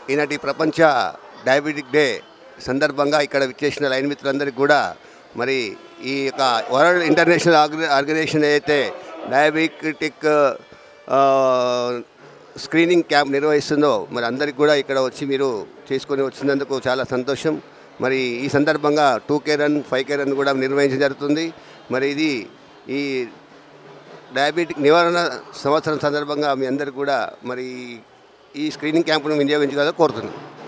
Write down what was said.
ఈనాటి ప్రపంచ diabetic day సందర్భంగా ఇక్కడ విచ్చేసిన లైన్ మిత్రులందరికీ కూడా మరి ఈ యొక్క వరల్డ్ ఇంటర్నేషనల్ ఆర్గనైజేషన్ ఏదైతే డయాబెటిక్ స్క్రీనింగ్ క్యాంప్ నిర్వహిస్తుందో మరి అందరికీ కూడా ఇక్కడ వచ్చి మీరు చేసుకొని వచ్చినందుకు చాలా సంతోషం. మరి ఈ సందర్భంగా 2K రన్ 5K రన్ కూడా నిర్వహించడం జరుగుతుంది. మరి ఇది ఈ డయాబెటిక్ నివారణ సంవత్సరం సందర్భంగా మీ అందరికీ కూడా మరి ఈ స్క్రీనింగ్ క్యాంపును వినియోగించగలరని కోరుతున్నాను.